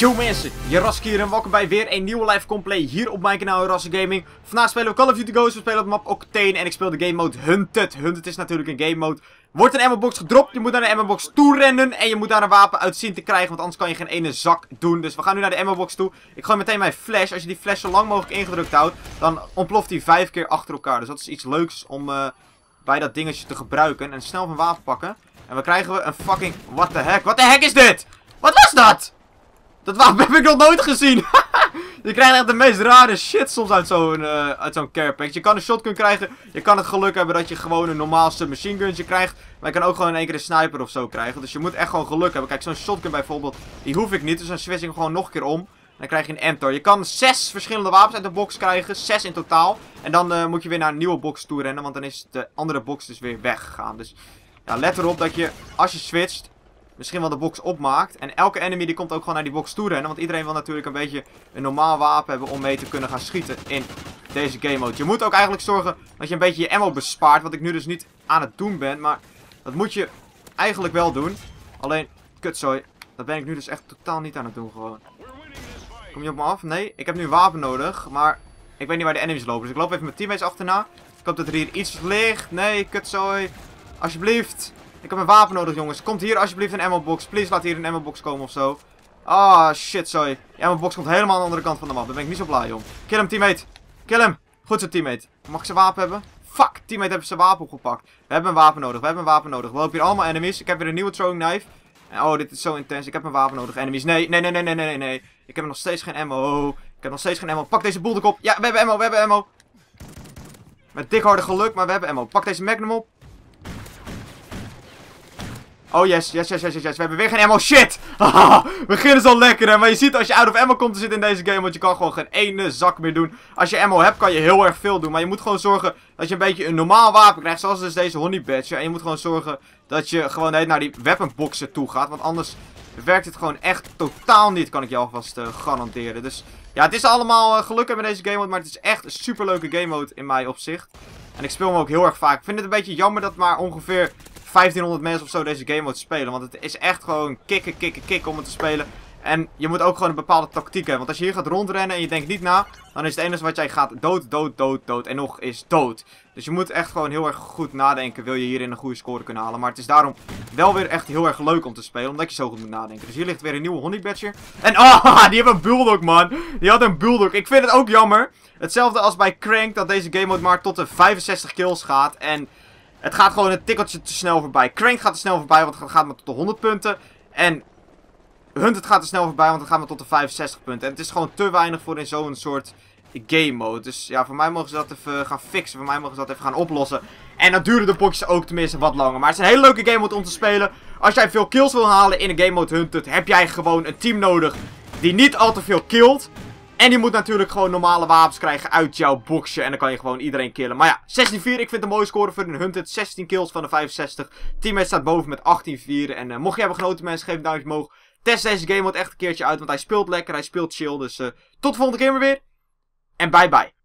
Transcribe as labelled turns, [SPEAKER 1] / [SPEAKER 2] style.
[SPEAKER 1] Yo mensen, Jarask hier en welkom bij weer een nieuwe live complay hier op mijn kanaal Jarask Gaming. Vandaag spelen we Call of Duty Ghosts, we spelen op de map Octane en ik speel de game mode Hunted. Hunted is natuurlijk een game mode. Wordt een ammo box gedropt, je moet naar de ammo box toe rennen en je moet daar een wapen uit zien te krijgen, want anders kan je geen ene zak doen. Dus we gaan nu naar de ammo box toe. Ik gooi meteen mijn flash. Als je die flash zo lang mogelijk ingedrukt houdt, dan ontploft die 5 keer achter elkaar. Dus dat is iets leuks om bij dat dingetje te gebruiken en snel een wapen pakken. En dan krijgen we een fucking... What the heck? What the heck is dit? Wat was dat? Dat wapen heb ik nog nooit gezien. Je krijgt echt de meest rare shit soms uit zo'n care pack. Je kan een shotgun krijgen. Je kan het geluk hebben dat je gewoon een normaal submachine gunje krijgt. Maar je kan ook gewoon in één keer een sniper of zo krijgen. Dus je moet echt gewoon geluk hebben. Kijk, zo'n shotgun bijvoorbeeld, die hoef ik niet. Dus dan switch ik hem gewoon nog een keer om. Dan krijg je een MTOR. Je kan 6 verschillende wapens uit de box krijgen. 6 in totaal. En dan moet je weer naar een nieuwe box toe rennen. Want dan is de andere box dus weer weggegaan. Dus ja, let erop dat je, als je switcht, misschien wel de box opmaakt. En elke enemy die komt ook gewoon naar die box toe rennen. Want iedereen wil natuurlijk een beetje een normaal wapen hebben om mee te kunnen gaan schieten in deze game mode. Je moet ook eigenlijk zorgen dat je een beetje je ammo bespaart. Wat ik nu dus niet aan het doen ben. Maar dat moet je eigenlijk wel doen. Alleen, kutzooi. Dat ben ik nu dus echt totaal niet aan het doen gewoon. Kom je op me af? Nee, ik heb nu een wapen nodig. Maar ik weet niet waar de enemies lopen. Dus ik loop even mijn teammates achterna. Ik hoop dat er hier iets ligt. Nee, kutzooi. Alsjeblieft. Ik heb een wapen nodig, jongens. Komt hier alsjeblieft een ammo box. Please, laat hier een ammo box komen of zo. Ah, shit, sorry. Die ammo box komt helemaal aan de andere kant van de map. Daar ben ik niet zo blij om. Kill hem, teammate. Kill hem. Goed zo, teammate. Mag ik zijn wapen hebben? Fuck, teammate heeft zijn wapen opgepakt. We hebben een wapen nodig. We hebben een wapen nodig. We lopen hier allemaal enemies. Ik heb weer een nieuwe throwing knife. En oh, dit is zo intens. Ik heb een wapen nodig. Enemies. Nee, nee, nee, nee, nee, nee, nee. Ik heb nog steeds geen ammo. Ik heb nog steeds geen ammo. Pak deze bulldog op. Ja, we hebben ammo. We hebben ammo. Met dik harde geluk, maar we hebben ammo. Pak deze magnum op. Oh yes, yes, yes, yes, yes, yes. We hebben weer geen ammo. Shit! We beginnen zo lekker, hè. Maar je ziet, als je out of ammo komt te zitten in deze game, want je kan gewoon geen ene zak meer doen. Als je ammo hebt, kan je heel erg veel doen. Maar je moet gewoon zorgen dat je een beetje een normaal wapen krijgt. Zoals dus deze honey badger. En je moet gewoon zorgen dat je gewoon naar die weaponboxen toe gaat. Want anders werkt het gewoon echt totaal niet, kan ik je alvast garanderen. Dus ja, het is allemaal geluk hebben met deze game mode. Maar het is echt een super leuke game mode in mijn opzicht. En ik speel hem ook heel erg vaak. Ik vind het een beetje jammer dat maar ongeveer 1500 mensen of zo deze game mode spelen. Want het is echt gewoon kicken, kicken, kicken om het te spelen. En je moet ook gewoon een bepaalde tactiek hebben. Want als je hier gaat rondrennen en je denkt niet na, dan is het enige wat jij gaat dood, dood, dood, dood. En nog is dood. Dus je moet echt gewoon heel erg goed nadenken, wil je hierin een goede score kunnen halen. Maar het is daarom wel weer echt heel erg leuk om te spelen, omdat je zo goed moet nadenken. Dus hier ligt weer een nieuwe honey badger. En oh, die heeft een bulldog, man. Die had een bulldog. Ik vind het ook jammer. Hetzelfde als bij Crank, dat deze game mode maar tot de 65 kills gaat. En het gaat gewoon een tikkeltje te snel voorbij. Crank gaat te snel voorbij, want het gaat maar tot de 100 punten. En Hunted gaat te snel voorbij, want het gaat maar tot de 65 punten. En het is gewoon te weinig voor in zo'n soort game mode. Dus ja, voor mij mogen ze dat even gaan fixen. Voor mij mogen ze dat even gaan oplossen. En dan duren de potjes ook tenminste wat langer. Maar het is een hele leuke game mode om te spelen. Als jij veel kills wil halen in een game mode Hunted, heb jij gewoon een team nodig die niet al te veel killt. En die moet natuurlijk gewoon normale wapens krijgen uit jouw boxje. En dan kan je gewoon iedereen killen. Maar ja, 16-4. Ik vind het een mooie score voor een Hunted. 16 kills van de 65. Teammate staat boven met 18-4. En mocht je hebben genoten, mensen, geef een duimpje omhoog. Test deze game mode echt een keertje uit. Want hij speelt lekker. Hij speelt chill. Dus tot de volgende keer weer. En bye bye.